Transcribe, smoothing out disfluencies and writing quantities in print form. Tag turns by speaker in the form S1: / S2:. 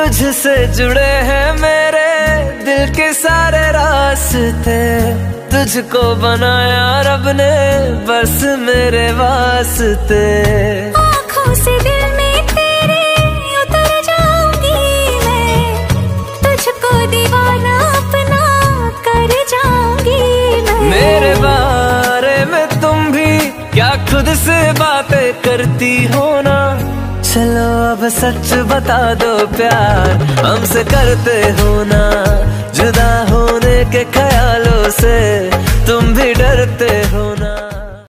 S1: तुझसे जुड़े हैं मेरे दिल के सारे रास्ते, तुझको बनाया रब ने बस मेरे वास्ते।
S2: आँखों से दिल में तेरे उतर जाऊंगी मैं, तुझको दीवाना अपना कर जाऊंगी मैं।
S1: मेरे बारे में तुम भी क्या खुद से बातें करती हो ना, चलो अब सच बता दो प्यार हमसे करते हो ना। जुदा होने के ख्यालों से तुम भी डरते हो ना।